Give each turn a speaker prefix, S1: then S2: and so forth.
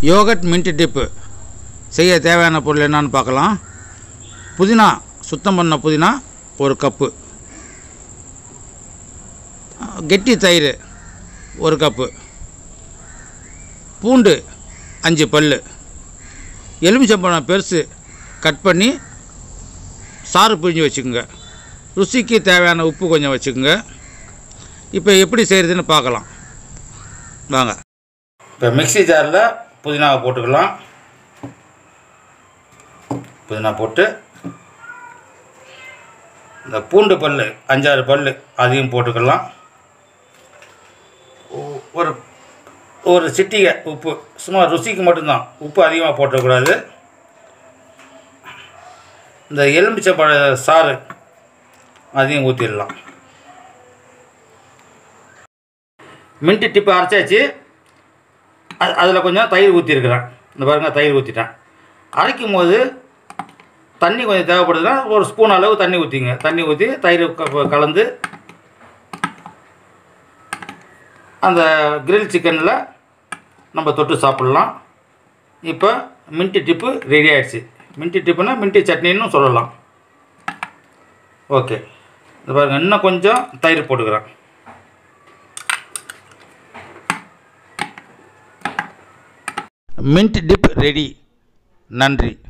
S1: Yoghurt mint tip செய்ய தேவையான பொருள் என்னன்னு பார்க்கலாம். புதினா, சுத்தம் பண்ண புதினா 1 கப்பு, கெட்டி தயிர் 1 கப்பு, பூண்டு 5 பல், எலுமிச்சம்பழம் பெருசு கட் பண்ணி சாறு பிழிஞ்சு வச்சுக்கோங்க. ருசிக்கு தேவையான உப்பு கொஞ்சம் வச்சுக்கோங்க. இப்போ எப்படி செய்கிறதுன்னு பார்க்கலாம் வாங்க. இப்போ மிக்ஸி ஜாரில் புதினாவை போட்டுக்கலாம். புதினா போட்டு இந்த பூண்டு பல் 5-6 பல் அதையும் போட்டுக்கலாம். ஒரு சிட்டிகை உப்பு, சும்மா ருசிக்கு மட்டும்தான், உப்பு அதிகமாக போட்டக்கூடாது. இந்த எலுமிச்சம்பழ சாறு அதையும் ஊற்றிடலாம். மின்ட் டிப்பு அரைச்சாச்சு. அதில் கொஞ்சம் தயிர் ஊற்றிருக்கிறேன். இந்த பாருங்கள், தயிர் ஊற்றிட்டேன். அரைக்கும் போது தண்ணி கொஞ்சம் தேவைப்படுதுன்னா 1 ஸ்பூன் அளவு தண்ணி ஊற்றிங்க. தண்ணி ஊற்றி தயிர் கலந்து அந்த கிரில் சிக்கனில் நம்ம தொட்டு சாப்பிட்லாம். இப்போ மின்ட் டிப்பு ரெடி ஆகிடுச்சு. மின்ட் டிப்புனா மின்ட் சட்னின்னு சொல்லலாம். ஓகே, இது பாருங்கள், இன்னும் கொஞ்சம் தயிர் போட்டுக்கிறேன். Mint dip ready. நன்றி.